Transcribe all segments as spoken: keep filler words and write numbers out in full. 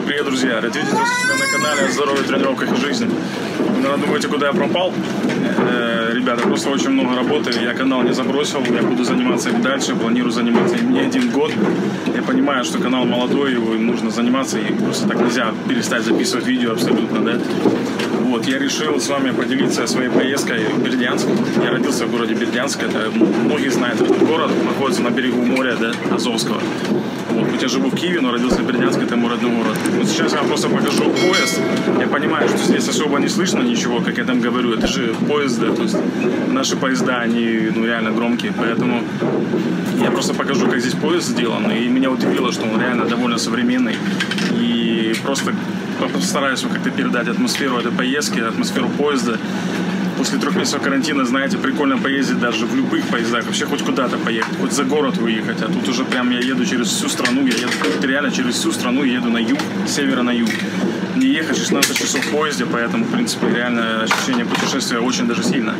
Привет, друзья! Рад видеть вас у себя на канале о здоровье, тренировках и жизни. Вы, наверное, думаете, куда я пропал? Э, ребята, просто очень много работы. Я канал не забросил, я буду заниматься им дальше, планирую заниматься им не один год. Я понимаю, что канал молодой, его им нужно заниматься, и просто так нельзя перестать записывать видео абсолютно, да? Вот, я решил с вами поделиться своей поездкой в Бердянск. Я родился в городе Бердянск, это многие знают этот город, находится на берегу моря, да, Азовского. Вот, хоть я живу в Киеве, но родился в Бердянске, это мой родной город. Вот сейчас я вам просто покажу поезд. Я понимаю, что здесь особо не слышно ничего, как я там говорю. Это же поезд, да, то есть наши поезда, они ну, реально громкие. Поэтому я просто покажу, как здесь поезд сделан. И меня удивило, что он реально довольно современный. И просто постараюсь вам как-то передать атмосферу этой поездки, атмосферу поезда. После трех месяцев карантина, знаете, прикольно поездить даже в любых поездах, вообще хоть куда-то поехать, хоть за город выехать. А тут уже прям я еду через всю страну, я еду реально через всю страну, еду на юг, с севера на юг. Не ехать шестнадцать часов в поезде, поэтому, в принципе, реально ощущение путешествия очень даже сильно.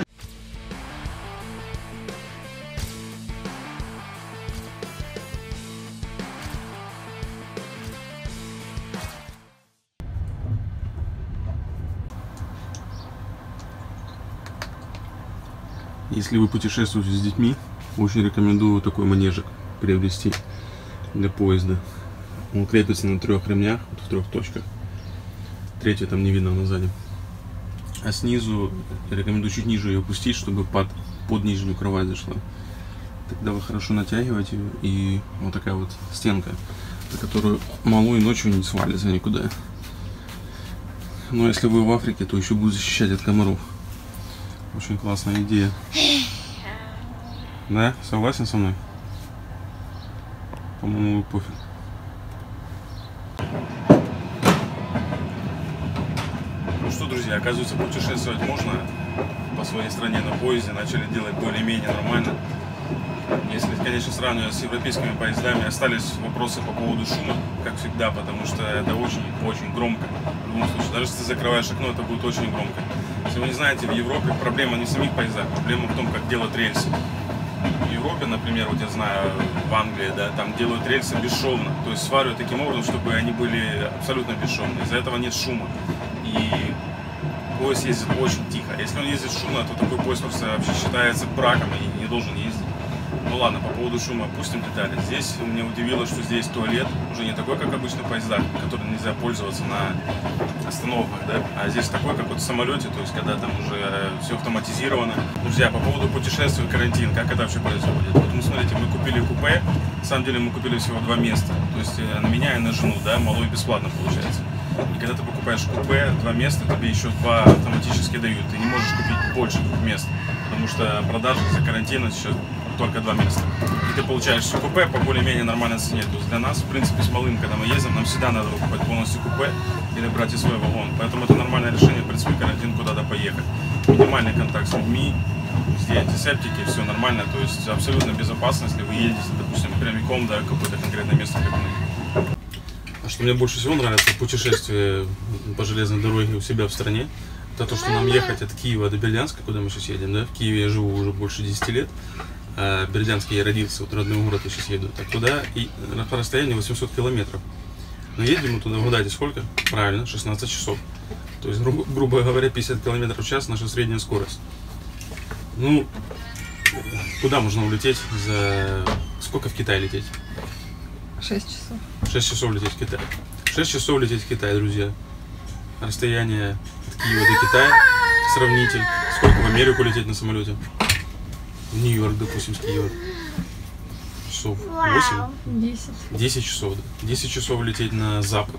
Если вы путешествуете с детьми, очень рекомендую такой манежик приобрести для поезда. Он крепится на трех ремнях, вот в трех точках. Третью там не видно на сзади. А снизу рекомендую чуть ниже ее опустить, чтобы под, под нижнюю кровать зашла. Тогда вы хорошо натягиваете ее, и вот такая вот стенка, за которую малой ночью не свалится никуда. Но если вы в Африке, то еще будет защищать от комаров. Очень классная идея. Да? Согласен со мной? По-моему, пофиг. Ну что, друзья, оказывается, путешествовать можно по своей стране на поезде. Начали делать более-менее нормально. Если, конечно, сравнивать с европейскими поездами, остались вопросы по поводу шума, как всегда, потому что это очень-очень громко. В любом случае, даже если ты закрываешь окно, это будет очень громко. Если вы не знаете, в Европе проблема не в самих поездах, проблема в том, как делают рельсы. В Европе, например, вот я знаю, в Англии, да, там делают рельсы бесшовно, то есть сваривают таким образом, чтобы они были абсолютно бесшовные. Из-за этого нет шума. И поезд ездит очень тихо. Если он ездит шумно, то такой поезд просто вообще считается браком и не должен ездить. Ну ладно, по поводу шума опустим детали. Здесь меня удивило, что здесь туалет уже не такой, как обычно в поездах, которым нельзя пользоваться на остановках, да? А здесь такой, как вот в самолете, то есть когда там уже все автоматизировано. Друзья, по поводу путешествий в карантин, как это вообще происходит? Вот, ну, смотрите, мы купили купе, на самом деле мы купили всего два места, то есть на меня и на жену, да, малой бесплатно получается. И когда ты покупаешь купе, два места, тебе еще два автоматически дают, ты не можешь купить больше двух мест, потому что продажи из-за карантина сейчас только два места. И ты получаешь все купе по более-менее нормальной цене. То есть для нас, в принципе, с малым, когда мы ездим, нам всегда надо покупать полностью купе или брать и свой вагон. Поэтому это нормальное решение, в принципе, карантин куда-то поехать. Минимальный контакт с людьми, везде антисептики, все нормально. То есть абсолютно безопасно, если вы едете, допустим, прямиком, да, какое-то конкретное место, как мы. А что мне больше всего нравится в путешествии по железной дороге у себя в стране, это то, что нам ехать от Киева до Бердянска, куда мы сейчас едем, да. В Киеве я живу уже больше десяти лет. В Бердянске я родился, вот родной город я сейчас еду. Так туда и по расстоянию восемьсот километров. Но едем мы туда, угадайте, сколько? Правильно, шестнадцать часов. То есть, грубо, грубо говоря, пятьдесят километров в час наша средняя скорость. Ну, куда можно улететь за... Сколько в Китай лететь? шесть часов. шесть часов лететь в Китай. шесть часов лететь в Китай, друзья. Расстояние от Киева до Китая. Сравните. Сколько в Америку лететь на самолете? В Нью-Йорк, допустим, с Киева. Часов восемь? десять. десять часов, да. десять часов лететь на запад.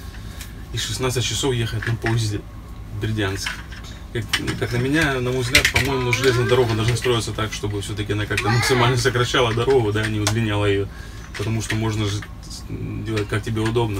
И шестнадцать часов ехать на поезде в Бердянск. Как, как на меня, на мой взгляд, по-моему, железная дорога должна строиться так, чтобы все-таки она как-то максимально сокращала дорогу, да, не удлиняла ее. Потому что можно же делать как тебе удобно.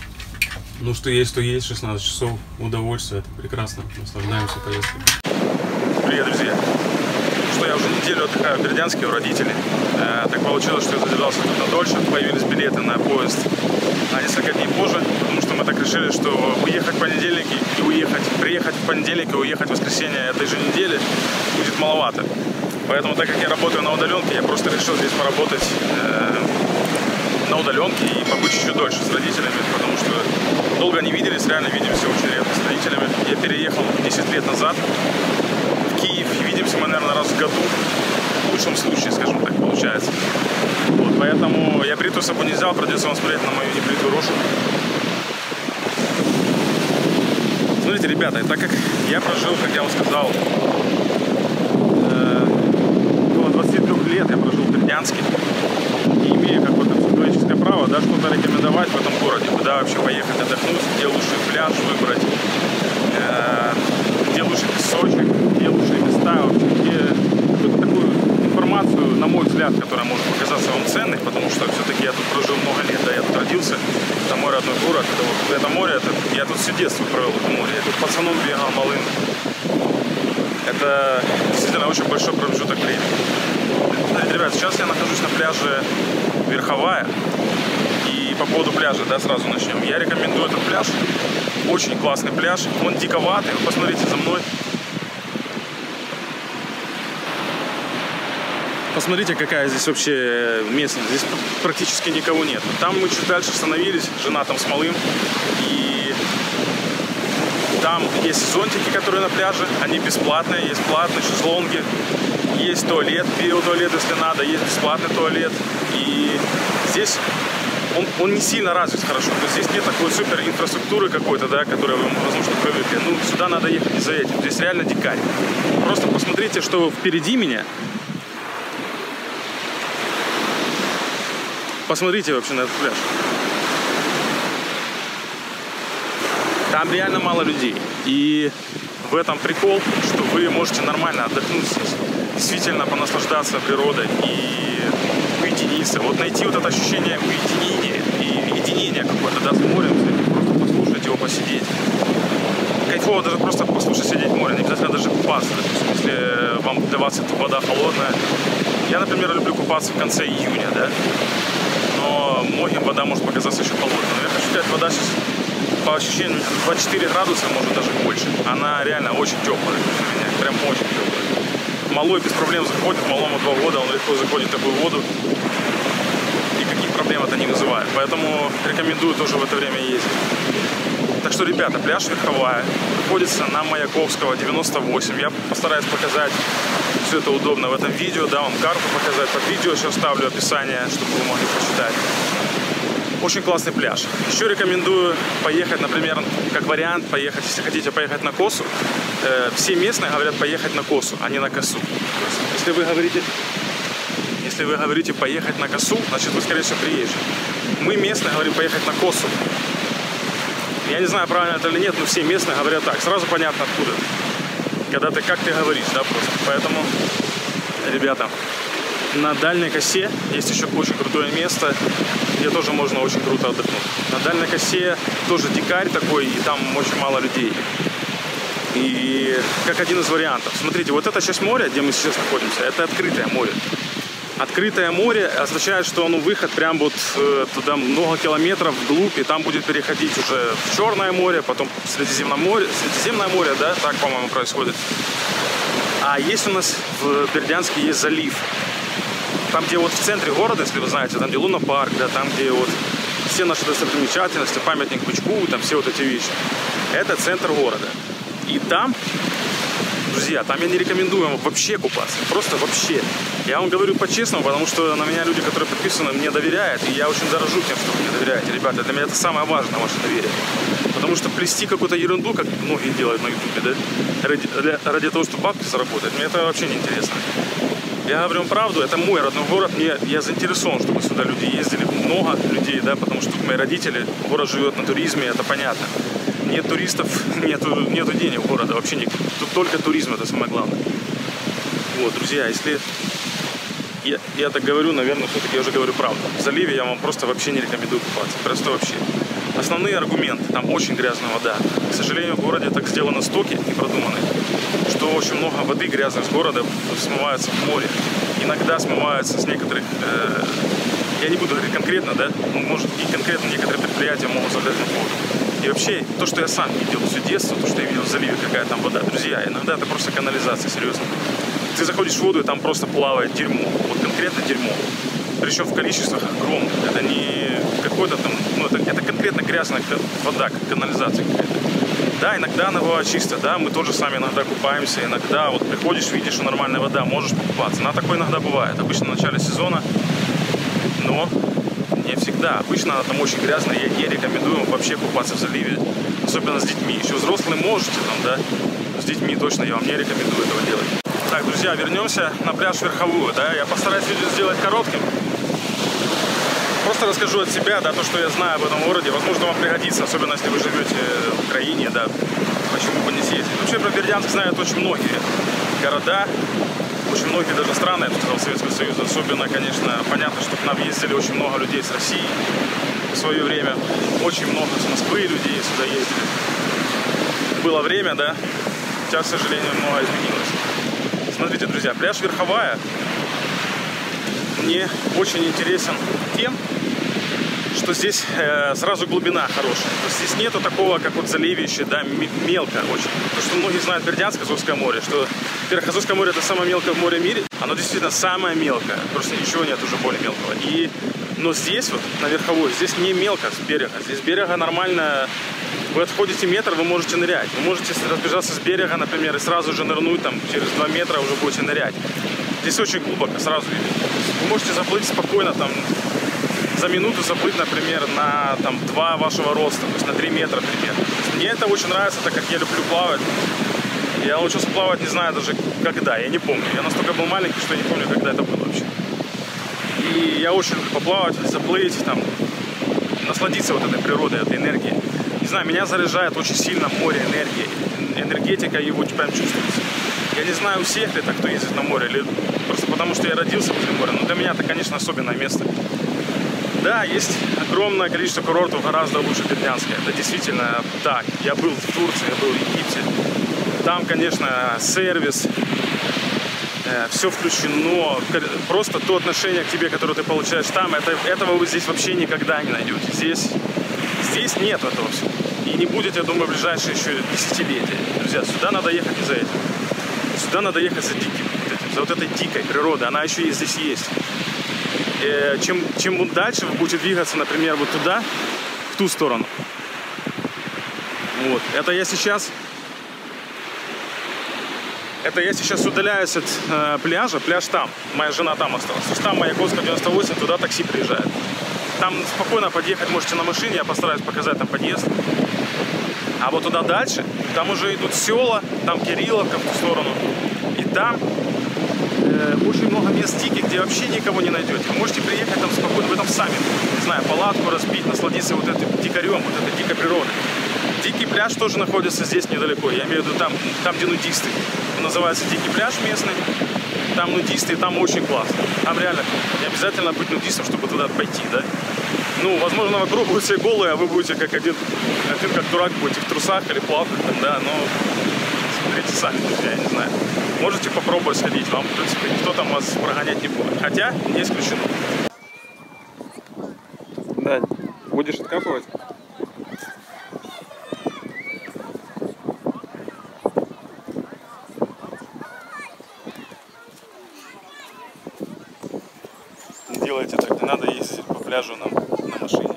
Ну, что есть, то есть. шестнадцать часов удовольствия. Это прекрасно. Наслаждаемся поездкой. Привет, друзья. Что я уже неделю отдыхаю в Бердянске у родителей. Э, так получилось, что я задержался тут надольше. Появились билеты на поезд на несколько дней позже, потому что мы так решили, что уехать в понедельник и уехать, приехать в понедельник и уехать в воскресенье этой же недели будет маловато. Поэтому, так как я работаю на удаленке, я просто решил здесь поработать э, на удаленке и побыть еще дольше с родителями, потому что долго не виделись, реально видимся очень редко с родителями. Я переехал десять лет назад в Киев, и видимся мы, наверное, раз в году. В лучшем случае, скажем так, получается. Вот, поэтому я бритву с собой не взял, придется вам смотреть на мою небритую рожу. Смотрите, ребята, так как я прожил, как я вам сказал, э, около двадцати трёх лет я прожил в Бердянске, и имею какое-то психологическое право, да, что-то рекомендовать в этом городе, куда вообще поехать отдохнуть, где лучший пляж выбрать, э, где лучший песочек, где лучшие места, вообще, где какую-то такую информацию, на мой взгляд, которая может показаться вам ценной, потому что все-таки я тут прожил много лет, да, я тут родился, это мой родной город, это, вот, это море, это, я тут все детство провел в море, я тут пацаном бегал малым. Это действительно очень большой промежуток времени. Смотрите, ребят, сейчас я нахожусь на пляже Верховая. И по поводу пляжа, да, сразу начнем. Я рекомендую этот пляж. Очень классный пляж. Он диковатый. Посмотрите за мной. Посмотрите, какая здесь вообще местность. Здесь практически никого нет. Там мы чуть дальше остановились. Жена там с малым. И там есть зонтики, которые на пляже. Они бесплатные. Есть платные шезлонги. Есть туалет, биотуалет, если надо. Есть бесплатный туалет. И здесь он, он не сильно развит хорошо. То есть здесь нет такой супер инфраструктуры какой-то, да, которой вы, возможно, привыкли. Ну, сюда надо ехать не за этим. Здесь реально дикарь. Просто посмотрите, что впереди меня. Посмотрите вообще на этот пляж. Там реально мало людей. И в этом прикол, что вы можете нормально отдохнуть здесь. Действительно понаслаждаться природой и уединиться. Вот найти вот это ощущение уединения и единения какое-то, да, с морем, просто послушать его, посидеть. Кайфово даже просто послушать, сидеть в море, не обязательно даже купаться, допустим, если вам для вас эта вода холодная. Я, например, люблю купаться в конце июня, да, но многим вода может показаться еще холодной. Но я хочу сказать, вода сейчас по ощущениям двадцать четыре градуса, может даже больше. Она реально очень теплая для меня, прям очень теплая. Малой без проблем заходит, малому два года, он легко заходит в такую воду. Никаких проблем это не вызывает. Поэтому рекомендую тоже в это время ездить. Так что, ребята, пляж Верховая находится на Маяковского, девяносто восемь. Я постараюсь показать все это удобно в этом видео, да, вам карту показать. Под видео еще оставлю описание, чтобы вы могли прочитать. Очень классный пляж. Еще рекомендую поехать, например, как вариант, поехать, если хотите поехать на Косу. Э, все местные говорят поехать на Косу, а не на Косу. Если вы говорите, если вы говорите поехать на Косу, значит вы, скорее всего, приезжие. Мы местные говорим поехать на Косу. Я не знаю, правильно это или нет, но все местные говорят так. Сразу понятно откуда. Когда ты, как ты говоришь, да, просто. Поэтому, ребята, на Дальней Косе есть еще очень крутое место, где тоже можно очень круто отдохнуть. На Дальней Косе тоже дикарь такой, и там очень мало людей. И как один из вариантов. Смотрите, вот эта часть моря, где мы сейчас находимся, это открытое море. Открытое море означает, что оно выход прям вот э, туда много километров вглубь, и там будет переходить уже в Черное море, потом в Средиземное море, Средиземное море, да, так, по-моему, происходит. А есть у нас в Бердянске есть залив. Там, где вот в центре города, если вы знаете, там, где Луна-парк, да, там, где вот все наши достопримечательности, памятник Бычку, там все вот эти вещи. Это центр города. И там, друзья, там я не рекомендую вам вообще купаться. Просто вообще. Я вам говорю по-честному, потому что на меня люди, которые подписаны, мне доверяют. И я очень дорожу тем, что вы мне доверяете. Ребята, для меня это самое важное, ваше доверие. Потому что плести какую-то ерунду, как многие делают на ютубе, да, ради, ради того, чтобы бабки заработать, мне это вообще не интересно. Я говорю вам правду, это мой родной город, мне, я заинтересован, чтобы сюда люди ездили, много людей, да, потому что мои родители, город живет на туризме, это понятно. Нет туристов, нету, нету денег города, вообще не, тут только туризм, это самое главное. Вот, друзья, если я, я так говорю, наверное, все-таки я уже говорю правду. В заливе я вам просто вообще не рекомендую купаться, просто вообще. Основные аргументы, там очень грязная вода. К сожалению, в городе так сделаны стоки и продуманы, что очень много воды грязной с города смывается в море. Иногда смывается с некоторых, э, я не буду говорить конкретно, да, ну, может и конкретно некоторые предприятия могут залезть на воду. И вообще, то, что я сам видел все детство, то, что я видел в заливе, какая там вода, друзья, иногда это просто канализация, серьезно. Ты заходишь в воду, и там просто плавает дерьмо, вот конкретно дерьмо. Причем в количествах огромных. Это не как какой-то там, ну, это, это конкретно грязная вода, как канализация какая-то. Да, иногда она бывает чистая, да, мы тоже сами иногда купаемся, иногда вот приходишь, видишь, что нормальная вода, можешь покупаться. Она такое иногда бывает, обычно в начале сезона, но не всегда. Обычно она там очень грязная, я не рекомендую вообще купаться в заливе, особенно с детьми. Еще взрослые можете там, да, с детьми точно я вам не рекомендую этого делать. Так, друзья, вернемся на пляж Верховую, да, я постараюсь видео сделать коротким. Просто расскажу от себя, да, то, что я знаю об этом городе. Возможно, вам пригодится, особенно если вы живете в Украине, да, почему бы не съездить. Вообще про Бердянск знают очень многие города, очень многие даже страны, я бы сказал, Советского Союза. Особенно, конечно, понятно, что к нам ездили очень много людей с России в свое время. Очень много с Москвы людей сюда ездили. Было время, да, сейчас, к сожалению, много изменилось. Смотрите, друзья, пляж Верховая мне очень интересен тем, что здесь э, сразу глубина хорошая. То есть здесь нету такого, как вот заливище, да, мелко очень. То, что многие знают Бердянск, Азовское море, что, во-первых, Азовское море это самое мелкое море в мире, оно действительно самое мелкое, просто ничего нет уже более мелкого. И, но здесь вот, на Верховой, здесь не мелко с берега, здесь с берега нормально, вы отходите метр, вы можете нырять. Вы можете разбежаться с берега, например, и сразу же нырнуть, там, через два метра уже будете нырять. Здесь очень глубоко, сразу видно. Вы можете заплыть спокойно, там, за минуту заплыть, например, на там, два вашего роста, то есть на три метра примерно. Мне это очень нравится, так как я люблю плавать. Я научился плавать, не знаю даже когда, я не помню. Я настолько был маленький, что я не помню, когда это было вообще. И я очень люблю поплавать, заплыть, там, насладиться вот этой природой, этой энергией. Не знаю, меня заряжает очень сильно море энергии. Энергетика его прям чувствуется. Я не знаю, у всех ли это, кто ездит на море, или просто потому, что я родился возле моря. Но для меня это, конечно, особенное место. Да, есть огромное количество курортов гораздо лучше Бердянска. Это действительно так. Я был в Турции, я был в Египте. Там, конечно, сервис, э, все включено. Просто то отношение к тебе, которое ты получаешь там, это, этого вы здесь вообще никогда не найдете. Здесь, здесь нет этого всего. И не будет, я думаю, в ближайшие еще десятилетия. Друзья, сюда надо ехать не за этим. Сюда надо ехать за диким, вот этим, за вот этой дикой природой. Она еще и здесь есть. И чем, чем дальше вы будете двигаться, например, вот туда, в ту сторону. Вот. Это я сейчас... Это я сейчас удаляюсь от э, пляжа. Пляж там. Моя жена там осталась. То есть там Маяковского девяносто восемь, туда такси приезжает. Там спокойно подъехать можете на машине. Я постараюсь показать там подъезд. А вот туда дальше, там уже идут села, там Кирилловка в ту сторону. И там э, очень много мест диких, где вообще никого не найдете. Вы можете приехать там спокойно, вы там сами, не знаю, палатку разбить, насладиться вот этим дикарем, вот этой дикой природой. Дикий пляж тоже находится здесь недалеко. Я имею в виду там, там где нудисты. Он называется Дикий пляж местный. Там нудисты, и там очень классно. Там реально не обязательно быть нудистом, чтобы туда пойти, да? Ну, возможно, вокруг будут все голые, а вы будете как один, один как дурак, будете в трусах или плавках, там, да, но смотрите сами, друзья, я не знаю. Можете попробовать сходить, вам, в принципе, никто там вас прогонять не будет. Хотя, не исключено. Да, будешь откапывать? Делайте так, не надо ездить по пляжу на, на машине.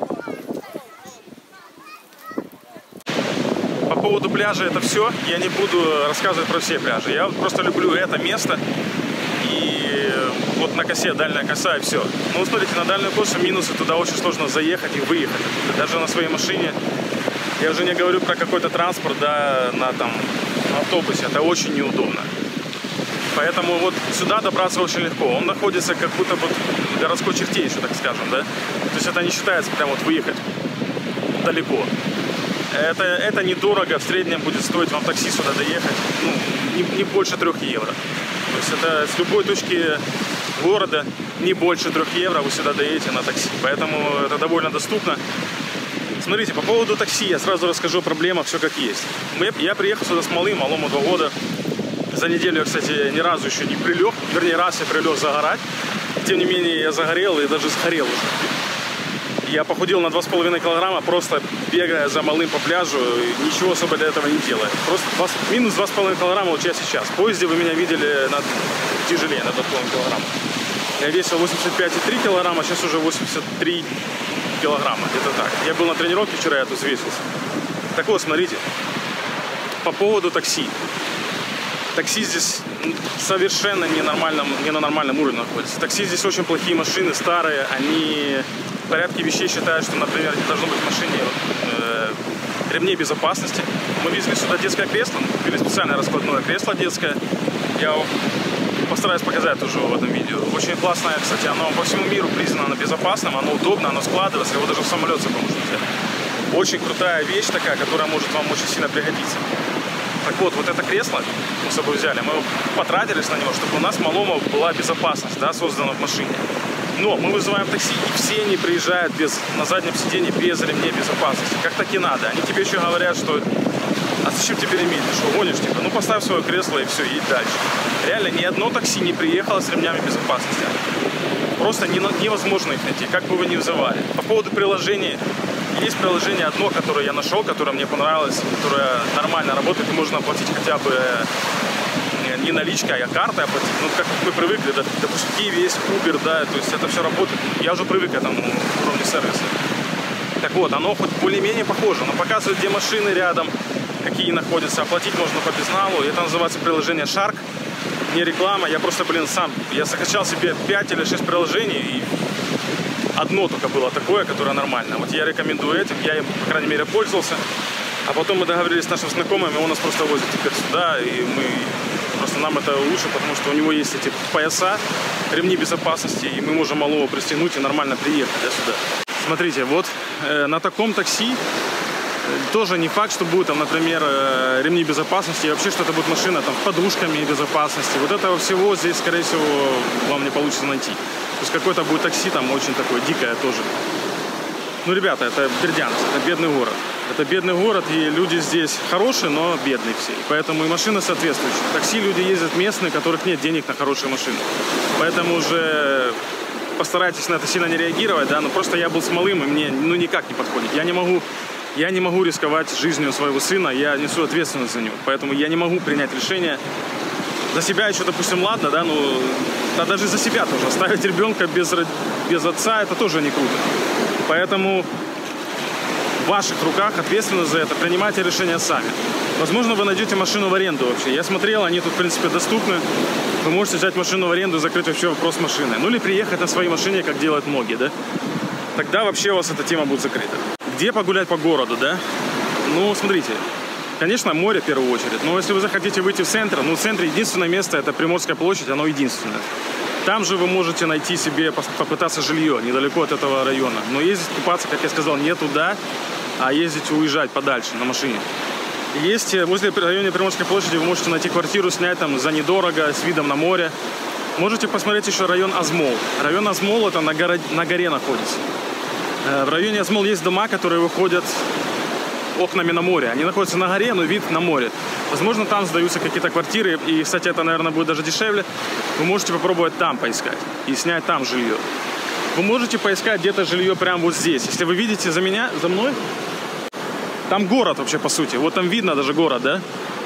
По поводу пляжа это все. Я не буду рассказывать про все пляжи. Я просто люблю это место. И вот на косе, дальняя коса и все. Ну, вот смотрите, на дальнюю косу минусы, туда очень сложно заехать и выехать. Даже на своей машине. Я уже не говорю про какой-то транспорт, да, на там автобусе. Это очень неудобно. Поэтому вот сюда добраться очень легко. Он находится как будто вот в городской черте еще, так скажем, да. То есть это не считается прям вот выехать далеко. Это, это недорого, в среднем будет стоить вам такси сюда доехать, ну, не, не больше трех евро. То есть это с любой точки города не больше трех евро вы сюда доедете на такси. Поэтому это довольно доступно. Смотрите, по поводу такси я сразу расскажу о проблемах, все как есть. Я приехал сюда с малым, малому два года. За неделю я, кстати, ни разу еще не прилег. Вернее, раз я прилег загорать. Тем не менее, я загорел и даже сгорел уже. Я похудел на два с половиной килограмма, просто бегая за малым по пляжу, ничего особо для этого не делая. Просто два, минус два с половиной килограмма вот я сейчас. В поезде вы меня видели на, тяжелее, на два с половиной килограмма. Я весил восемьдесят пять и три килограмма, сейчас уже восемьдесят три килограмма, где-то так. Я был на тренировке вчера, я тут взвесился. Так вот, смотрите, по поводу такси. Такси здесь совершенно не, нормальном, не на нормальном уровне находится. Такси здесь очень плохие машины, старые. Они в порядке вещей считают, что, например, не должно быть в машине э, ремней безопасности. Мы везли сюда детское кресло, мы купили специальное раскладное кресло детское. Я постараюсь показать тоже в этом видео. Очень классное, кстати, оно по всему миру признано безопасным, оно удобно, оно складывается, его даже в самолет собой можно взять. Очень крутая вещь такая, которая может вам очень сильно пригодиться. Так вот, вот это кресло мы с собой взяли, мы потратились на него, чтобы у нас малому была безопасность, да, создана в машине. Но мы вызываем такси, и все они приезжают без, на заднем сиденье без ремней безопасности. Как так и надо. Они тебе еще говорят, что а зачем тебе ремень? Ты что, гонишь? Типа? Ну поставь свое кресло и все, и дальше. Реально ни одно такси не приехало с ремнями безопасности. Просто не, невозможно их найти, как бы вы ни вызывали. По поводу приложений. Есть приложение одно, которое я нашел, которое мне понравилось, которое нормально работает, и можно оплатить хотя бы не наличкой, а картой оплатить. Ну, как мы привыкли, да, допустим, в Киеве есть Uber, да, то есть это все работает. Я уже привык к этому уровню сервиса. Так вот, оно хоть более-менее похоже, оно показывает, где машины рядом, какие находятся, оплатить можно по безналу. Это называется приложение Shark, не реклама, я просто, блин, сам, я закачал себе пять или шесть приложений, и одно только было такое, которое нормально. Вот я рекомендую этим, я им, по крайней мере, пользовался. А потом мы договорились с нашим знакомым, и он нас просто возит теперь сюда, и мы просто нам это лучше, потому что у него есть эти пояса, ремни безопасности, и мы можем малого пристегнуть и нормально приехать да, сюда. Смотрите, вот э, на таком такси э, тоже не факт, что будет там, например, э, ремни безопасности, и вообще, что это будет машина там с подушками безопасности. Вот этого всего здесь, скорее всего, вам не получится найти. То есть какое-то будет такси там очень такое дикое тоже. Ну, ребята, это Бердянск, это бедный город. Это бедный город, и люди здесь хорошие, но бедные все. Поэтому и машины соответствующие. Такси люди ездят местные, у которых нет денег на хорошие машины. Поэтому уже постарайтесь на это сильно не реагировать, да. Но просто я был с малым, и мне ну никак не подходит. Я не могу, я не могу рисковать жизнью своего сына, я несу ответственность за него. Поэтому я не могу принять решение. За себя еще, допустим, ладно, да, ну, да даже за себя тоже. Оставить ребенка без, без отца, это тоже не круто. Поэтому в ваших руках ответственность за это. Принимайте решения сами. Возможно, вы найдете машину в аренду вообще. Я смотрел, они тут, в принципе, доступны. Вы можете взять машину в аренду и закрыть вообще вопрос машины. Ну, или приехать на своей машине, как делают многие, да. Тогда вообще у вас эта тема будет закрыта. Где погулять по городу, да? Ну, смотрите. Конечно, море в первую очередь. Но если вы захотите выйти в центр, ну, в центре единственное место, это Приморская площадь, оно единственное. Там же вы можете найти себе, попытаться жилье недалеко от этого района. Но ездить купаться, как я сказал, не туда, а ездить уезжать подальше на машине. Есть возле района Приморской площади, вы можете найти квартиру, снять там за недорого, с видом на море. Можете посмотреть еще район Азмол. Район Азмол это на, горо... на горе находится. В районе Азмол есть дома, которые выходят окнами на море. Они находятся на горе, но вид на море. Возможно, там сдаются какие-то квартиры. И, кстати, это, наверное, будет даже дешевле. Вы можете попробовать там поискать и снять там жилье. Вы можете поискать где-то жилье прямо вот здесь. Если вы видите за меня, за мной, там город вообще, по сути. Вот там видно даже город, да?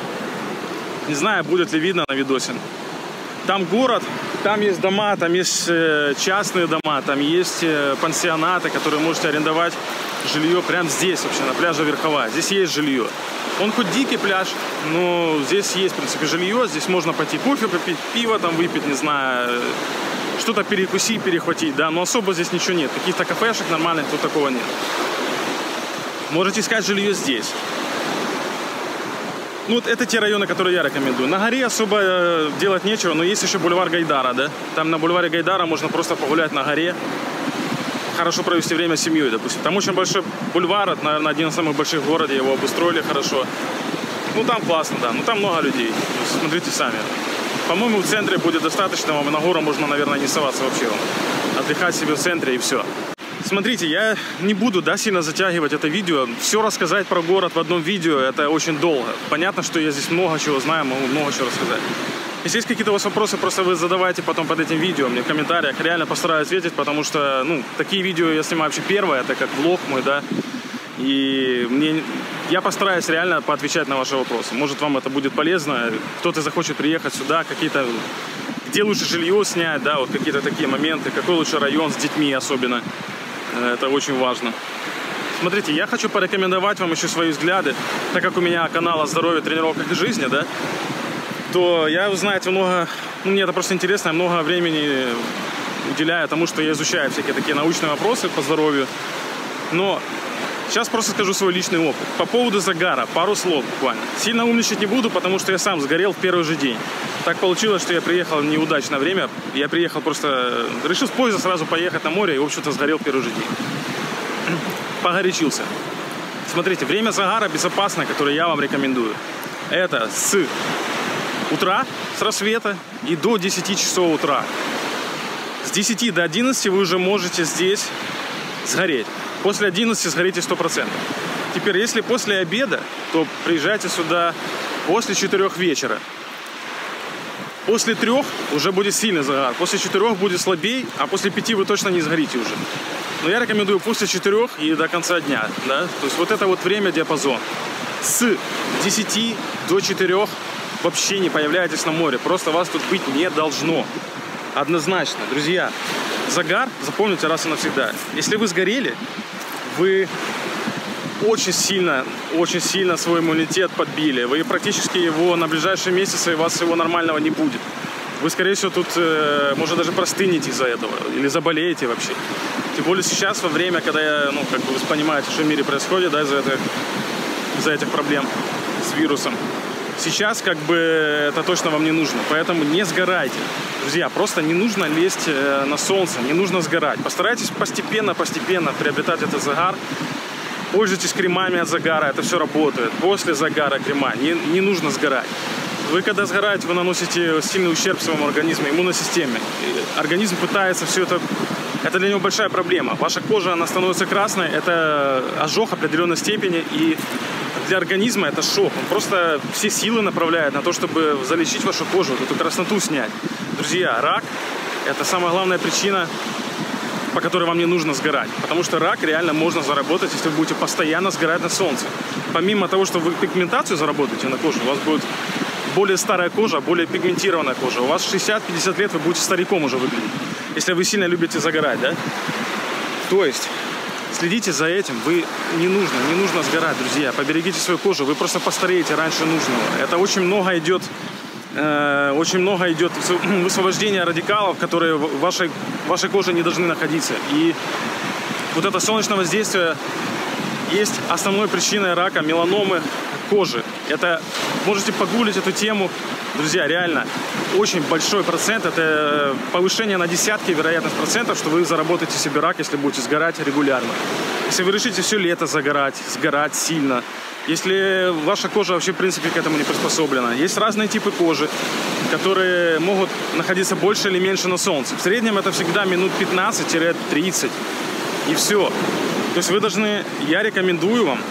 Не знаю, будет ли видно на видосе. Там город, там есть дома, там есть частные дома, там есть пансионаты, которые можете арендовать жилье прямо здесь вообще, на пляже Верховая. Здесь есть жилье. Он хоть дикий пляж, но здесь есть, в принципе, жилье. Здесь можно пойти кофе попить, пиво там выпить, не знаю, что-то перекусить, перехватить, да. Но особо здесь ничего нет. Каких-то кафешек нормальных тут такого нет. Можете искать жилье здесь. Ну, вот это те районы, которые я рекомендую. На горе особо делать нечего, но есть еще бульвар Гайдара, да. Там на бульваре Гайдара можно просто погулять на горе. Хорошо провести время с семьей, допустим. Там очень большой бульвар, это, наверное, один из самых больших в городе, его обустроили хорошо. Ну, там классно, да, но там много людей. Смотрите сами. По-моему, в центре будет достаточно, вам на гору можно, наверное, не соваться вообще. Отдыхать себе в центре и все. Смотрите, я не буду, да, сильно затягивать это видео. Все рассказать про город в одном видео, это очень долго. Понятно, что я здесь много чего знаю, могу много чего рассказать. Если есть какие-то у вас вопросы, просто вы задавайте потом под этим видео мне в комментариях. Реально постараюсь ответить, потому что, ну, такие видео я снимаю вообще первое, это как влог мой, да. И мне, я постараюсь реально поотвечать на ваши вопросы. Может, вам это будет полезно. Кто-то захочет приехать сюда, какие-то, где лучше жилье снять, да, вот какие-то такие моменты. Какой лучше район с детьми особенно. Это очень важно. Смотрите, я хочу порекомендовать вам еще свои взгляды, так как у меня канал о здоровье, тренировках и жизни, да, то я, вы знаете, много, ну, мне это просто интересно, я много времени уделяю тому, что я изучаю всякие такие научные вопросы по здоровью. Но сейчас просто скажу свой личный опыт. По поводу загара, пару слов буквально. Сильно умничать не буду, потому что я сам сгорел в первый же день. Так получилось, что я приехал в неудачное время. Я приехал просто, решил с поезда сразу поехать на море и, в общем-то, сгорел в первый же день. Погорячился. Смотрите, время загара безопасное, которое я вам рекомендую, это с утра, с рассвета и до десяти часов утра. С десяти до одиннадцати вы уже можете здесь сгореть. После одиннадцати сгорите сто процентов. Теперь, если после обеда, то приезжайте сюда после четырёх вечера. После трех уже будет сильный загар. После четырех будет слабей, а после пяти вы точно не сгорите уже. Но я рекомендую после четырех и до конца дня. Да? То есть вот это вот время диапазон. С десяти до четырёх вообще не появляйтесь на море. Просто вас тут быть не должно. Однозначно. Друзья, загар, запомните раз и навсегда. Если вы сгорели, вы очень сильно, очень сильно свой иммунитет подбили. Вы практически его на ближайшие месяцы, у вас его нормального не будет. Вы, скорее всего, тут, э, может, даже простынете из-за этого. Или заболеете вообще. Тем более сейчас, во время, когда я, ну, как бы вы понимаете, что в мире происходит, да, из-за этих, из-за этих проблем с вирусом. Сейчас, как бы, это точно вам не нужно. Поэтому не сгорайте. Друзья, просто не нужно лезть э, на солнце, не нужно сгорать. Постарайтесь постепенно, постепенно приобретать этот загар. Пользуйтесь кремами от загара, это все работает. После загара крема, не, не нужно сгорать. Вы когда сгораете, вы наносите сильный ущерб своему организму, иммунной системе. И организм пытается все это... Это для него большая проблема. Ваша кожа, она становится красной, это ожог определенной степени, и для организма это шок. Он просто все силы направляет на то, чтобы залечить вашу кожу, вот эту красноту снять. Друзья, рак – это самая главная причина, по которой вам не нужно сгорать. Потому что рак реально можно заработать, если вы будете постоянно сгорать на солнце. Помимо того, что вы пигментацию заработаете на коже, у вас будет более старая кожа, более пигментированная кожа. У вас шестьдесят-пятьдесят лет, вы будете стариком уже выглядеть, если вы сильно любите загорать, да? То есть следите за этим. Вы не нужно, не нужно сгорать, друзья. Поберегите свою кожу, вы просто постареете раньше нужного. Это очень много идет... Очень много идет высвобождения радикалов, которые в вашей, в вашей коже не должны находиться. И вот это солнечное воздействие есть основной причиной рака, меланомы кожи. Это можете погуглить эту тему. Друзья, реально очень большой процент. Это повышение на десятки вероятность процентов, что вы заработаете себе рак, если будете сгорать регулярно. Если вы решите все лето загорать, сгорать сильно. Если ваша кожа вообще, в принципе, к этому не приспособлена. Есть разные типы кожи, которые могут находиться больше или меньше на солнце. В среднем это всегда минут пятнадцать-тридцать. И все. То есть вы должны, я рекомендую вам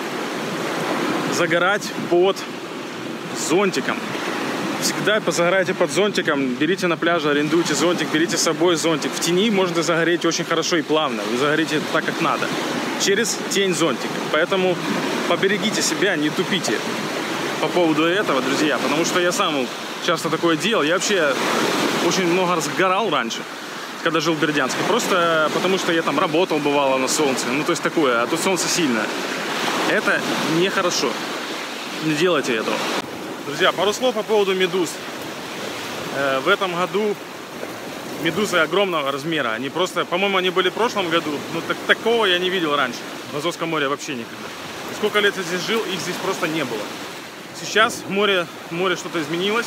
загорать под зонтиком. Всегда позагорайте под зонтиком, берите на пляже, арендуйте зонтик, берите с собой зонтик. В тени можно загореть очень хорошо и плавно. Вы загорите так, как надо. Через тень зонтика. Поэтому поберегите себя, не тупите по поводу этого, друзья. Потому что я сам часто такое делал. Я вообще очень много раз сгорал раньше, когда жил в Бердянске. Просто потому что я там работал, бывало, на солнце. Ну, то есть такое. А тут солнце сильное. Это нехорошо. Не делайте этого. Друзья, пару слов по поводу медуз. Э, в этом году медузы огромного размера. Они просто, по-моему, они были в прошлом году, но так, такого я не видел раньше. В Азовском море вообще никогда. Сколько лет я здесь жил, их здесь просто не было. Сейчас в море, в море что-то изменилось.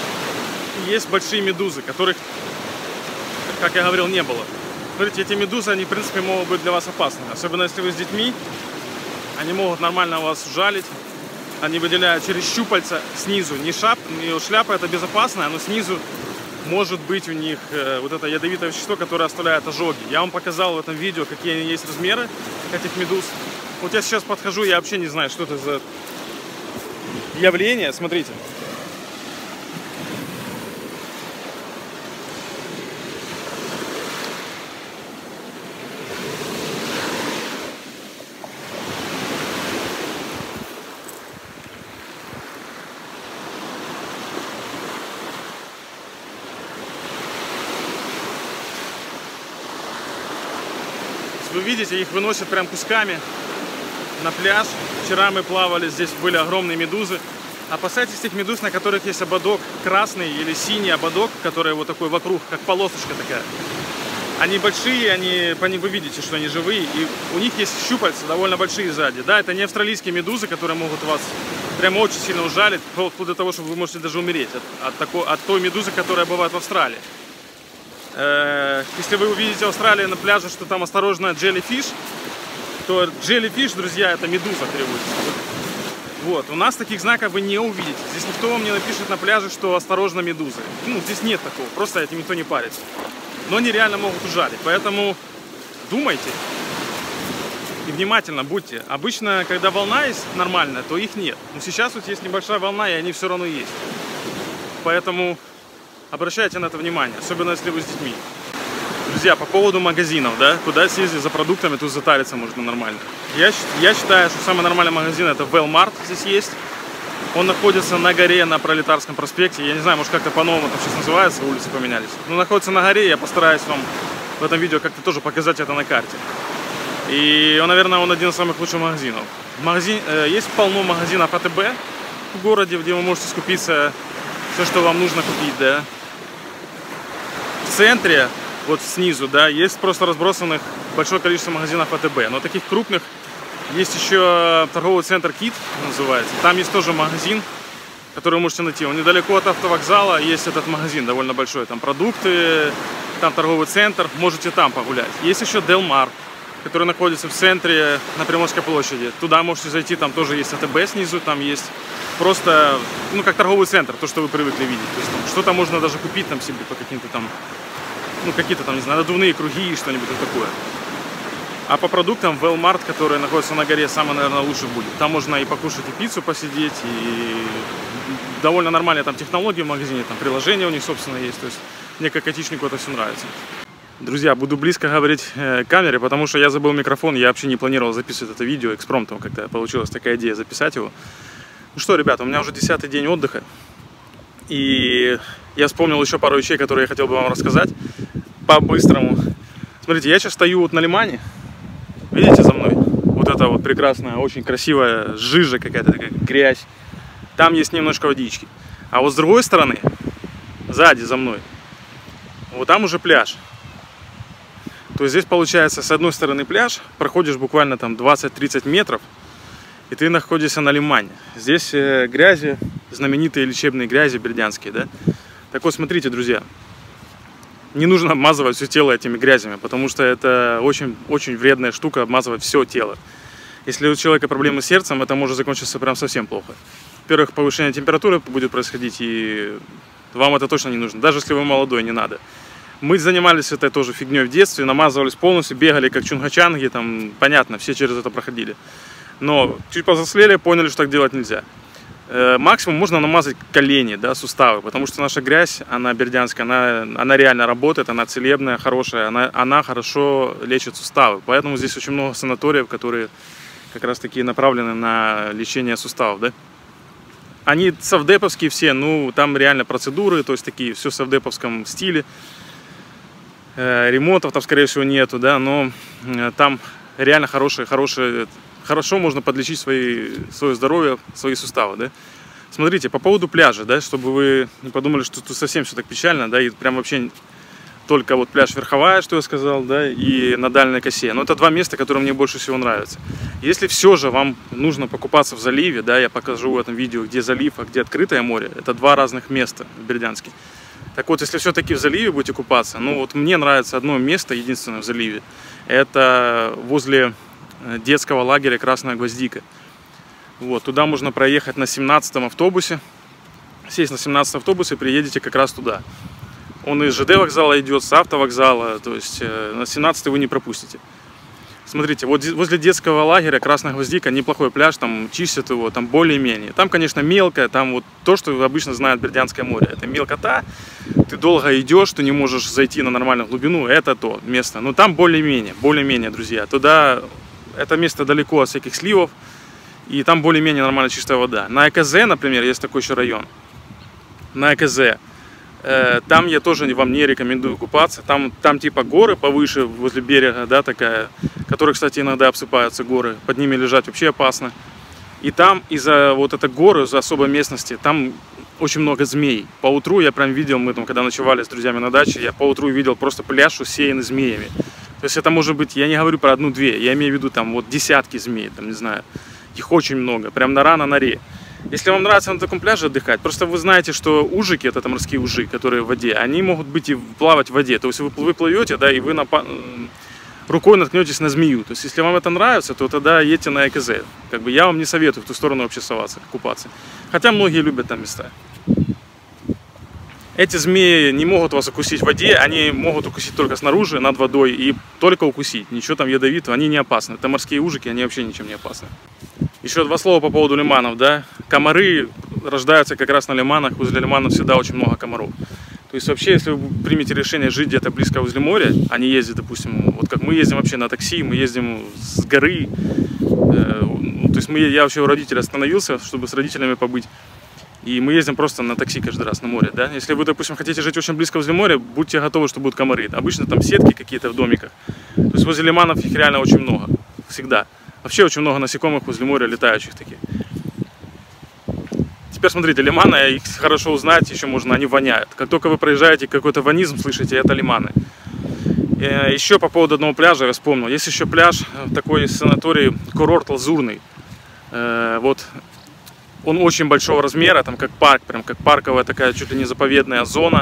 И есть большие медузы, которых, как я говорил, не было. Смотрите, эти медузы, они, в принципе, могут быть для вас опасны. Особенно, если вы с детьми. Они могут нормально вас ужалить. Они выделяют через щупальца снизу. Не, шап, не шляпа, это безопасно, но снизу может быть у них э, вот это ядовитое вещество, которое оставляет ожоги. Я вам показал в этом видео, какие есть размеры этих медуз. Вот я сейчас подхожу, я вообще не знаю, что это за явление. Смотрите. Вы вы видите, их выносят прям кусками на пляж. Вчера мы плавали, здесь были огромные медузы. Опасайтесь тех медуз, на которых есть ободок красный или синий ободок, который вот такой вокруг, как полосочка такая. Они большие, они, по ним вы видите, что они живые, и у них есть щупальца довольно большие сзади. Да, это не австралийские медузы, которые могут вас прямо очень сильно ужалить, вплоть до того, что вы можете даже умереть от, от, такой, от той медузы, которая бывает в Австралии. Э, если вы увидите в Австралии на пляже, что там осторожно джеллифиш, то джеллифиш, друзья, это медуза требуется. Вот, у нас таких знаков вы не увидите. Здесь никто вам не напишет на пляже, что осторожно медузы. Ну, здесь нет такого, просто этим никто не парится. Но они реально могут ужалить, поэтому думайте и внимательно будьте. Обычно, когда волна есть нормальная, то их нет. Но сейчас вот есть небольшая волна, и они все равно есть. Поэтому обращайте на это внимание, особенно если вы с детьми. Друзья, по поводу магазинов, да, куда съездить за продуктами, тут затариться можно нормально. Я, я считаю, что самый нормальный магазин это Велмарт здесь есть. Он находится на горе на Пролетарском проспекте. Я не знаю, может как-то по-новому там сейчас называется, улицы поменялись. Но находится на горе, я постараюсь вам в этом видео как-то тоже показать это на карте. И он, наверное, он один из самых лучших магазинов. Магазин, э, есть полно магазинов А Тэ Бэ в городе, где вы можете скупиться все, что вам нужно купить, да. В центре, вот снизу, да, есть просто разбросанных большое количество магазинов А Тэ Бэ. Но таких крупных есть еще торговый центр Кит, называется. Там есть тоже магазин, который вы можете найти. Он недалеко от автовокзала, есть этот магазин довольно большой. Там продукты, там торговый центр, можете там погулять. Есть еще Делмар, который находится в центре на Приморской площади. Туда можете зайти, там тоже есть А Тэ Бэ снизу, там есть просто, ну, как торговый центр, то, что вы привыкли видеть. То есть что-то можно даже купить там себе по каким-то там, ну, какие-то там, не знаю, надувные круги и что-нибудь такое. А по продуктам Велмарт, который находится на горе, самый, наверное, лучше будет. Там можно и покушать, и пиццу посидеть, и довольно нормальные там технологии в магазине, там приложения у них, собственно, есть. То есть мне как айтишнику это все нравится. Друзья, буду близко говорить э, к камере, потому что я забыл микрофон, я вообще не планировал записывать это видео экспромтом, когда получилась такая идея записать его. Ну что, ребята, у меня уже десятый день отдыха, и я вспомнил еще пару вещей, которые я хотел бы вам рассказать по-быстрому. Смотрите, я сейчас стою вот на лимане. Видите за мной? Вот это вот прекрасная, очень красивая жижа какая-то, такая грязь. Там есть немножко водички. А вот с другой стороны, сзади за мной, вот там уже пляж. То есть здесь получается с одной стороны пляж, проходишь буквально там двадцать-тридцать метров, и ты находишься на лимане. Здесь э, грязи, знаменитые лечебные грязи бердянские, да? Так вот, смотрите, друзья. Не нужно обмазывать все тело этими грязями, потому что это очень, очень вредная штука, обмазывать все тело. Если у человека проблемы с сердцем, это может закончиться прям совсем плохо. Во-первых, повышение температуры будет происходить, и вам это точно не нужно. Даже если вы молодой, не надо. Мы занимались этой тоже фигней в детстве, намазывались полностью, бегали как чунгачанги, там, понятно, все через это проходили. Но чуть повзрослели, поняли, что так делать нельзя. Максимум можно намазать колени, да, суставы, потому что наша грязь, она бердянская, она, она реально работает, она целебная, хорошая, она, она хорошо лечит суставы. Поэтому здесь очень много санаториев, которые как раз таки направлены на лечение суставов, да. Они совдеповские все, ну, там реально процедуры, то есть такие, все в совдеповском стиле. Э, ремонтов там, скорее всего, нету, да, но э, там реально хорошие, хорошие... Хорошо можно подлечить свои, свое здоровье, свои суставы, да. Смотрите, по поводу пляжа, да, чтобы вы не подумали, что тут совсем все так печально, да, и прям вообще только вот пляж Верховая, что я сказал, да, и на Дальней косе. Но это два места, которые мне больше всего нравятся. Если все же вам нужно покупаться в заливе, да, я покажу в этом видео, где залив, а где открытое море, это два разных места в Бердянске. Так вот, если все-таки в заливе будете купаться, ну вот мне нравится одно место, единственное в заливе, это возле детского лагеря Красная Гвоздика. Вот, туда можно проехать на семнадцатом автобусе. Сесть на семнадцатом автобусе и приедете как раз туда. Он из Жэ Дэ вокзала идет, с автовокзала, то есть э, на семнадцатый вы не пропустите. Смотрите, вот возле детского лагеря Красная Гвоздика неплохой пляж, там чистят его, там более-менее. Там, конечно, мелкое, там вот то, что обычно знают Бердянское море. Это мелкота, ты долго идешь, ты не можешь зайти на нормальную глубину, это то место. Но там более-менее, более-менее, друзья. Туда... Это место далеко от всяких сливов, и там более-менее нормальная чистая вода. На Э Ка Зэ, например, есть такой еще район. На Э Ка Зэ Там я тоже вам не рекомендую купаться. Там, там типа горы повыше возле берега, да, такая, которые, кстати, иногда обсыпаются горы. Под ними лежать вообще опасно. И там из-за вот этой горы, из-за особой местности, там очень много змей. По утру я прям видел, мы там, когда ночевали с друзьями на даче, я по утру видел просто пляж усеянный змеями. То есть это может быть, я не говорю про одну-две, я имею в виду там вот десятки змей, там не знаю. Их очень много, прям нора на норе. Если вам нравится на таком пляже отдыхать, просто вы знаете, что ужики, это морские ужи, которые в воде, они могут быть и плавать в воде. То есть вы, вы плывете, да, и вы на, рукой наткнетесь на змею. То есть если вам это нравится, то тогда едьте на ЭКЗ. Как бы я вам не советую в ту сторону вообще соваться, купаться. Хотя многие любят там места. Эти змеи не могут вас укусить в воде, они могут укусить только снаружи, над водой, и только укусить. Ничего там ядовитого, они не опасны. Это морские ужики, они вообще ничем не опасны. Еще два слова по поводу лиманов, да. Комары рождаются как раз на лиманах, возле лиманов всегда очень много комаров. То есть вообще, если вы примете решение жить где-то близко возле моря, а не ездить, допустим, вот как мы ездим вообще на такси, мы ездим с горы, э, то есть мы, я вообще у родителей остановился, чтобы с родителями побыть. И мы ездим просто на такси каждый раз на море, да. Если вы, допустим, хотите жить очень близко возле моря, будьте готовы, что будут комары. Обычно там сетки какие-то в домиках. То есть возле лиманов их реально очень много. Всегда. Вообще очень много насекомых возле моря, летающих таких. Теперь смотрите, лиманы, их хорошо узнать, еще можно, они воняют. Как только вы проезжаете, какой-то ванизм слышите, это лиманы. Еще по поводу одного пляжа я вспомнил. Есть еще пляж, такой санаторий, курорт Лазурный. Вот. Он очень большого размера, там как парк, прям как парковая такая чуть ли не заповедная зона.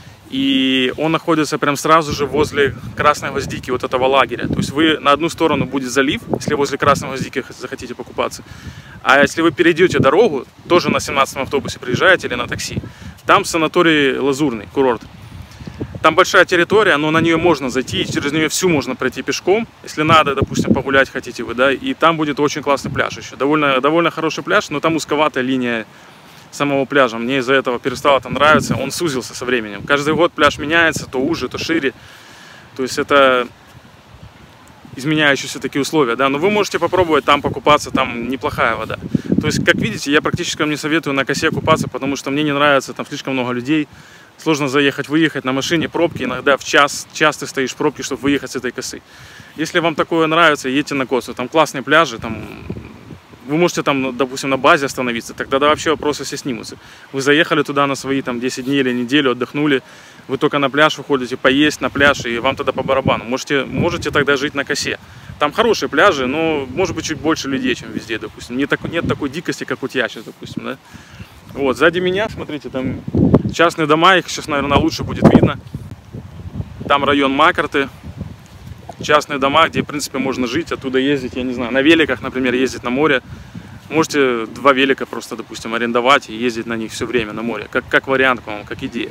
И он находится прям сразу же возле Красной Гвоздики, вот этого лагеря. То есть вы на одну сторону будет залив, если возле Красной Гвоздики захотите покупаться. А если вы перейдете дорогу, тоже на семнадцатом автобусе приезжаете или на такси, там санаторий Лазурный, курорт. Там большая территория, но на нее можно зайти, и через нее всю можно пройти пешком, если надо, допустим, погулять хотите вы, да, и там будет очень классный пляж еще. Довольно, довольно хороший пляж, но там узковатая линия самого пляжа. Мне из-за этого перестало там нравиться, он сузился со временем. Каждый год пляж меняется, то уже, то шире. То есть это изменяющиеся такие условия, да, но вы можете попробовать там покупаться, там неплохая вода. То есть, как видите, я практически вам не советую на косе купаться, потому что мне не нравится, там слишком много людей. Сложно заехать, выехать на машине, пробки, иногда в час, час ты стоишь в пробке, чтобы выехать с этой косы. Если вам такое нравится, едьте на косу, там классные пляжи, там вы можете там, допустим, на базе остановиться, тогда да, вообще вопросы все снимутся. Вы заехали туда на свои там десять дней или неделю, отдохнули, вы только на пляж выходите, поесть на пляж, и вам тогда по барабану. Можете, можете тогда жить на косе. Там хорошие пляжи, но может быть чуть больше людей, чем везде, допустим. Нет, нет такой дикости, как вот я сейчас, допустим, да. Вот, сзади меня, смотрите, там частные дома, их сейчас, наверное, лучше будет видно. Там район Макарты, частные дома, где, в принципе, можно жить, оттуда ездить, я не знаю, на великах, например, ездить на море. Можете два велика просто, допустим, арендовать и ездить на них все время на море, как, как вариант, по-моему, как идея.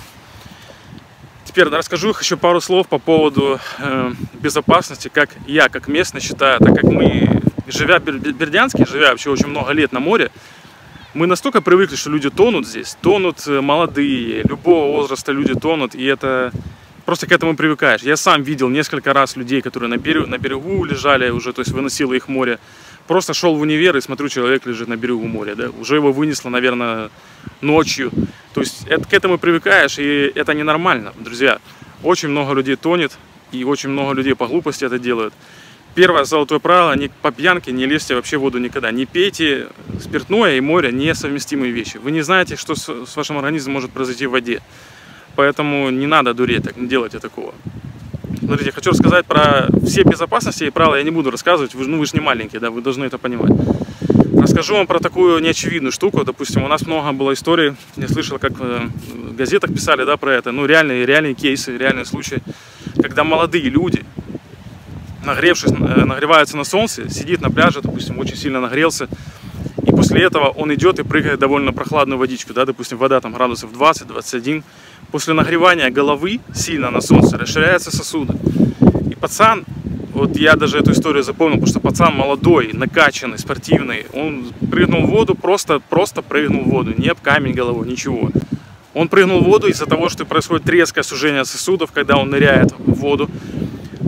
Теперь расскажу еще пару слов по поводу э, безопасности, как я, как местный, считаю, так как мы, живя в Бердянске, живя вообще очень много лет на море, мы настолько привыкли, что люди тонут здесь, тонут молодые, любого возраста люди тонут, и это просто к этому привыкаешь. Я сам видел несколько раз людей, которые на берегу, на берегу лежали уже, то есть выносило их море. Просто шел в универ и смотрю, человек лежит на берегу моря, да, уже его вынесло, наверное, ночью. То есть это, к этому привыкаешь, и это ненормально, друзья. Очень много людей тонет, и очень много людей по глупости это делают. Первое золотое правило: не по пьянке не лезьте вообще в воду никогда. Не пейте, спиртное и море несовместимые вещи. Вы не знаете, что с, с вашим организмом может произойти в воде. Поэтому не надо дуреть, так, не делайте такого. Смотрите, хочу рассказать про все безопасности и правила. Я не буду рассказывать, вы, ну, вы же не маленькие, да, вы должны это понимать. Расскажу вам про такую неочевидную штуку. Допустим, у нас много было историй, я слышал, как в газетах писали, да, про это. Ну, реальные, реальные кейсы, реальные случаи, когда молодые люди, нагревшись, нагреваются на солнце, сидит на пляже, допустим, очень сильно нагрелся, и после этого он идет и прыгает в довольно прохладную водичку, да, допустим, вода там градусов двадцать — двадцать один. После нагревания головы сильно на солнце расширяются сосуды. И пацан, вот я даже эту историю запомнил, потому что пацан молодой, накачанный, спортивный, он прыгнул в воду, просто, просто прыгнул в воду, не об камень головой, ничего. Он прыгнул в воду из-за того, что происходит резкое сужение сосудов, когда он ныряет в воду.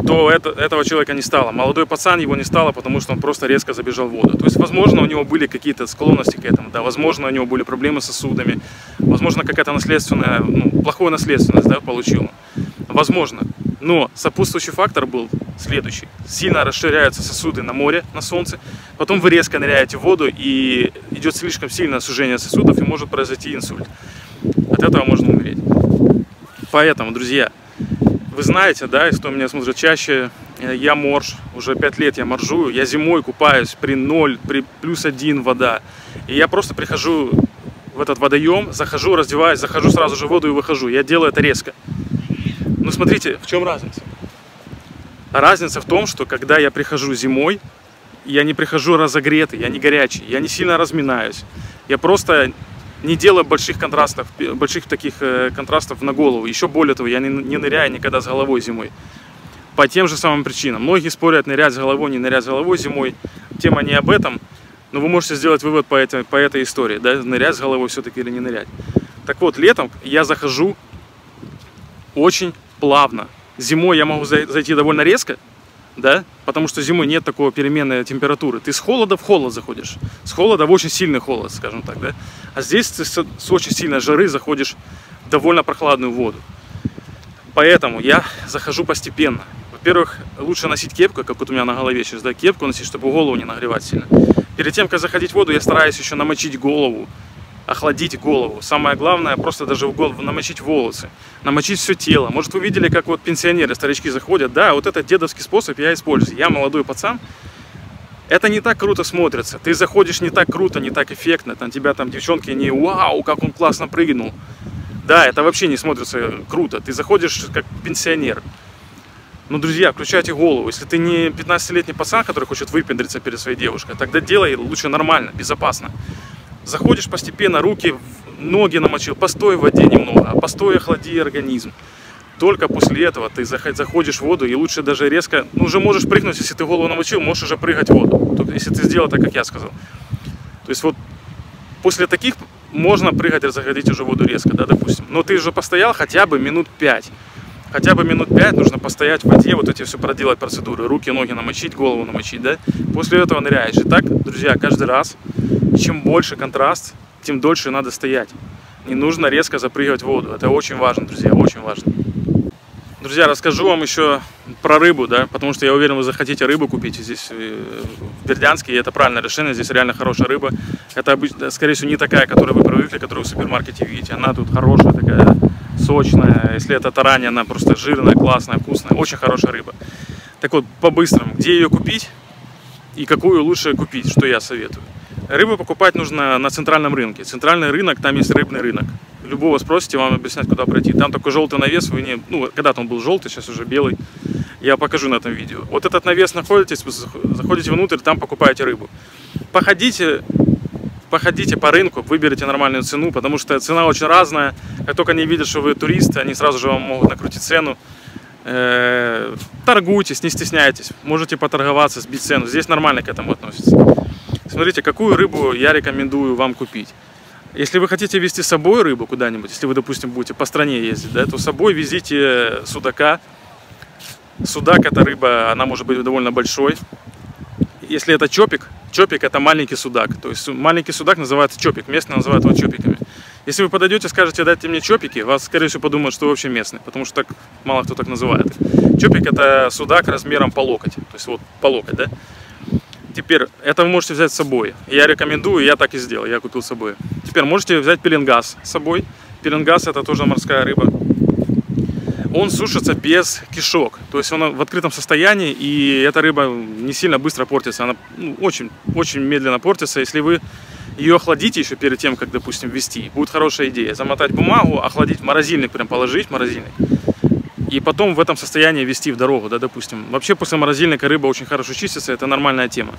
то это, этого человека не стало. Молодой пацан его не стало, потому что он просто резко забежал в воду. То есть, возможно, у него были какие-то склонности к этому, да, возможно, у него были проблемы с сосудами, возможно, какая-то наследственная, ну, плохая наследственность, да, получил. Возможно. Но сопутствующий фактор был следующий. Сильно расширяются сосуды на море, на солнце, потом вы резко ныряете в воду, и идет слишком сильное сужение сосудов, и может произойти инсульт. От этого можно умереть. Поэтому, друзья, вы знаете, да, если кто меня смотрит чаще, я морж, уже пять лет я моржую, я зимой купаюсь при ноль, при плюс один вода. И я просто прихожу в этот водоем, захожу, раздеваюсь, захожу сразу же в воду и выхожу. Я делаю это резко. Но смотрите, в чем разница? Разница в том, что когда я прихожу зимой, я не прихожу разогретый, я не горячий, я не сильно разминаюсь. Я просто не делаю больших контрастов, больших таких э, контрастов на голову. Еще более того, я не, не ныряю никогда с головой зимой. По тем же самым причинам. Многие спорят, нырять с головой, не нырять с головой зимой. Тема не об этом, но вы можете сделать вывод по этой, по этой истории. Да? Нырять с головой все-таки или не нырять. Так вот, летом я захожу очень плавно. Зимой я могу зайти довольно резко, да, потому что зимой нет такого переменной температуры. Ты с холода в холод заходишь, с холода в очень сильный холод, скажем так, да. А здесь ты с, с очень сильной жары заходишь в довольно прохладную воду. Поэтому я захожу постепенно. Во-первых, лучше носить кепку, как вот у меня на голове сейчас, да, кепку носить, чтобы голову не нагревать сильно. Перед тем, как заходить в воду, я стараюсь еще намочить голову, охладить голову. Самое главное, просто даже в голову намочить волосы, намочить все тело. Может, вы видели, как вот пенсионеры, старички заходят? Да, вот этот дедовский способ я использую. Я молодой пацан. Это не так круто смотрится. Ты заходишь не так круто, не так эффектно. Там тебя там девчонки не «Вау, как он классно прыгнул». Да, это вообще не смотрится круто. Ты заходишь как пенсионер. Но, друзья, включайте голову. Если ты не пятнадцатилетний пацан, который хочет выпендриться перед своей девушкой, тогда делай лучше нормально, безопасно. Заходишь постепенно, руки, ноги намочил, постой в воде немного, а постой охлади организм. Только после этого ты заходишь в воду, и лучше даже резко, ну, уже можешь прыгнуть, если ты голову намочил, можешь уже прыгать в воду. Только если ты сделал так, как я сказал. То есть вот после таких можно прыгать и заходить уже в воду резко, да, допустим. Но ты уже постоял хотя бы минут пять. Хотя бы минут пять нужно постоять в воде, вот эти все проделать процедуры. Руки, ноги намочить, голову намочить, да. После этого ныряешь. И так, друзья, каждый раз. Чем больше контраст, тем дольше надо стоять. Не нужно резко запрыгивать в воду. Это очень важно, друзья, очень важно. Друзья, расскажу вам еще про рыбу, да, потому что я уверен, вы захотите рыбу купить здесь в Бердянске, и это правильное решение, здесь реально хорошая рыба. Это, скорее всего, не такая, которую вы привыкли, которую в супермаркете видите. Она тут хорошая, такая сочная. Если это тарань, она просто жирная, классная, вкусная. Очень хорошая рыба. Так вот, по-быстрому, где ее купить и какую лучше купить, что я советую. Рыбу покупать нужно на центральном рынке. Центральный рынок, там есть рыбный рынок. Любого спросите, вам объяснять, куда пройти. Там такой желтый навес, вы не... Ну, когда-то он был желтый, сейчас уже белый. Я покажу на этом видео. Вот этот навес находитесь, вы заходите внутрь, там покупаете рыбу. Походите, походите по рынку, выберите нормальную цену, потому что цена очень разная. Как только они видят, что вы туристы, они сразу же вам могут накрутить цену. Э-э- торгуйтесь, не стесняйтесь. Можете поторговаться, сбить цену. Здесь нормально к этому относятся. Смотрите, какую рыбу я рекомендую вам купить. Если вы хотите везти с собой рыбу куда-нибудь, если вы, допустим, будете по стране ездить, да, то с собой везите судака. Судак — это рыба, она может быть довольно большой. Если это чопик, чопик — это маленький судак. То есть маленький судак называется чопик, местные называют его чопиками. Если вы подойдете и скажете: дайте мне чопики, вас, скорее всего, подумают, что вы вообще местный, потому что так мало кто так называет. Чопик — это судак размером по локоть, то есть вот по локоть, да. Теперь, это вы можете взять с собой. Я рекомендую, я так и сделал, я купил с собой. Теперь можете взять пеленгаз с собой. Пеленгаз — это тоже морская рыба. Он сушится без кишок. То есть он в открытом состоянии, и эта рыба не сильно быстро портится. Она ну, очень, очень медленно портится. Если вы ее охладите еще перед тем, как, допустим, везти, будет хорошая идея. Замотать бумагу, охладить в морозильник, прям положить в морозильник. И потом в этом состоянии везти в дорогу, да, допустим. Вообще после морозильника рыба очень хорошо чистится, это нормальная тема.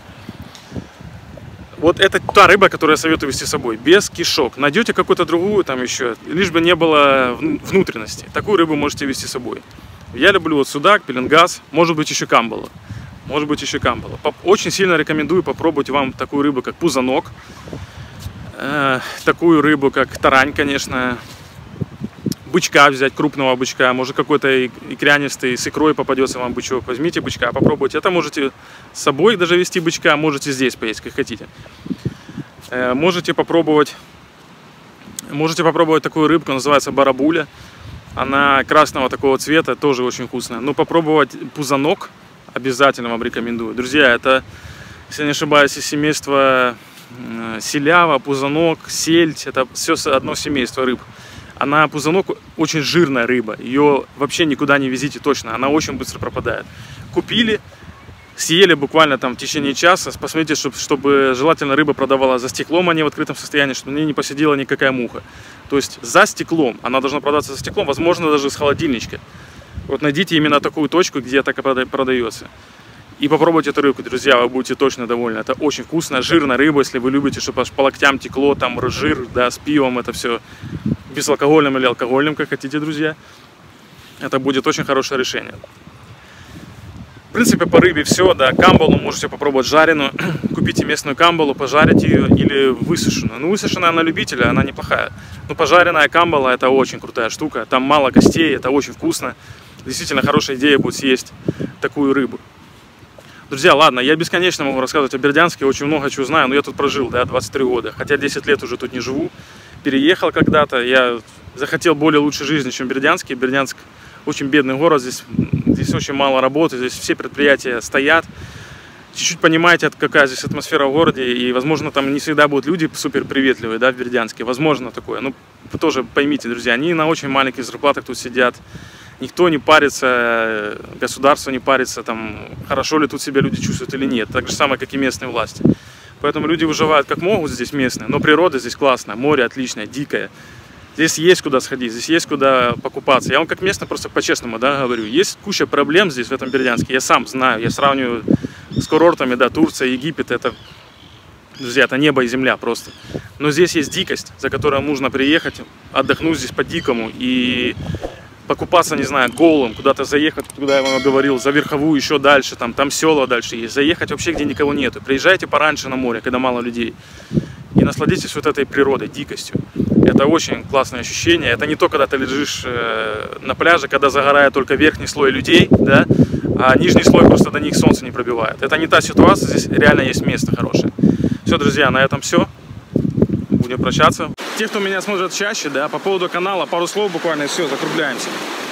Вот это та рыба, которую я советую везти с собой, без кишок. Найдете какую-то другую там еще, лишь бы не было внутренности. Такую рыбу можете везти с собой. Я люблю вот судак, пеленгаз, может быть еще камбала. Может быть еще камбала. Очень сильно рекомендую попробовать вам такую рыбу, как пузанок. Э, такую рыбу, как тарань, конечно. бычка взять, крупного бычка, может какой-то икрянистый с икрой попадется вам бычок, возьмите бычка, попробуйте. Это можете с собой даже вести бычка, можете здесь поесть, как хотите. Можете попробовать, можете попробовать такую рыбку, называется барабуля. Она красного такого цвета, тоже очень вкусная. Но попробовать пузанок обязательно вам рекомендую. Друзья, это, если не ошибаюсь, из семейства селява, пузанок, сельдь. Это все одно семейство рыб. Она, пузанок, очень жирная рыба. Ее вообще никуда не везите точно. Она очень быстро пропадает. Купили, съели буквально там в течение часа. Посмотрите, чтобы, чтобы желательно рыба продавала за стеклом, а не в открытом состоянии, чтобы на ней не посидела никакая муха. То есть за стеклом. Она должна продаться за стеклом, возможно, даже с холодильничка. Вот найдите именно такую точку, где так и продается. И попробуйте эту рыбку, друзья, вы будете точно довольны. Это очень вкусная, жирная рыба, если вы любите, чтобы аж по локтям текло, там жир, да, с пивом, это все безалкогольным или алкогольным, как хотите, друзья. Это будет очень хорошее решение. В принципе, по рыбе все, да, камбалу можете попробовать жареную. Купите местную камбалу, пожарите ее или высушенную. Ну, высушенная на любителя, она неплохая. Но пожаренная камбала — это очень крутая штука. Там мало костей, это очень вкусно. Действительно хорошая идея будет съесть такую рыбу. Друзья, ладно, я бесконечно могу рассказывать о Бердянске, очень много чего знаю, но я тут прожил, да, двадцать три года, хотя десять лет уже тут не живу, переехал когда-то, я захотел более лучшей жизни, чем Бердянск. Бердянск очень бедный город, здесь, здесь очень мало работы, здесь все предприятия стоят, чуть-чуть понимаете, какая здесь атмосфера в городе, и, возможно, там не всегда будут люди супер приветливые, да, в Бердянске, возможно такое, ну, вы тоже поймите, друзья, они на очень маленьких зарплатах тут сидят. Никто не парится, государство не парится, там, хорошо ли тут себя люди чувствуют или нет. Так же самое, как и местные власти. Поэтому люди выживают как могут здесь местные, но природа здесь классная, море отличное, дикое. Здесь есть куда сходить, здесь есть куда покупаться. Я вам как местный просто по-честному, да, говорю. Есть куча проблем здесь, в этом Бердянске. Я сам знаю, я сравниваю с курортами, да, Турция, Египет. Это, друзья, это небо и земля просто. Но здесь есть дикость, за которой нужно приехать, отдохнуть здесь по-дикому и покупаться, не знаю, голым, куда-то заехать, куда я вам говорил, за Верховую, еще дальше, там, там села дальше есть, заехать вообще, где никого нету. Приезжайте пораньше на море, когда мало людей, и насладитесь вот этой природой, дикостью. Это очень классное ощущение. Это не то, когда ты лежишь э, на пляже, когда загорает только верхний слой людей, да, а нижний слой просто до них солнце не пробивает. Это не та ситуация, здесь реально есть место хорошее. Все, друзья, на этом все. Будем прощаться. Те, кто меня смотрят чаще, да, по поводу канала, пару слов буквально и все, закругляемся.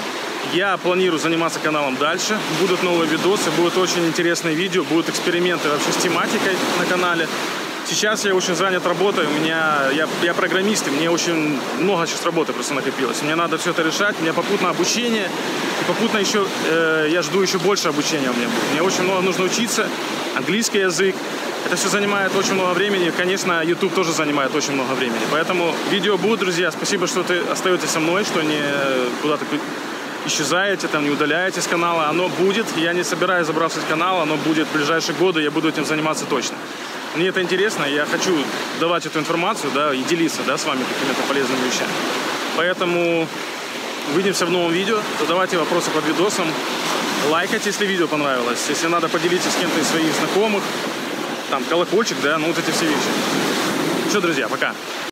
Я планирую заниматься каналом дальше. Будут новые видосы, будут очень интересные видео, будут эксперименты вообще с тематикой на канале. Сейчас я очень занят работой, у меня, я, я программист, и мне очень много сейчас работы просто накопилось. Мне надо все это решать, у меня попутно обучение, и попутно еще, э, я жду еще больше обучения у меня будет. Мне очень много нужно учиться, английский язык. Это все занимает очень много времени. Конечно, YouTube тоже занимает очень много времени. Поэтому видео будут, друзья. Спасибо, что ты остаетесь со мной, что не куда-то исчезаете, там, не удаляете с канала. Оно будет. Я не собираюсь забрасывать канал. Оно будет в ближайшие годы. Я буду этим заниматься точно. Мне это интересно. Я хочу давать эту информацию, да, и делиться, да, с вами какими-то полезными вещами. Поэтому увидимся в новом видео. Задавайте вопросы под видосом. Лайкайте, если видео понравилось. Если надо, поделитесь с кем-то из своих знакомых. Там колокольчик, да, ну вот эти все вещи. Все, друзья, пока.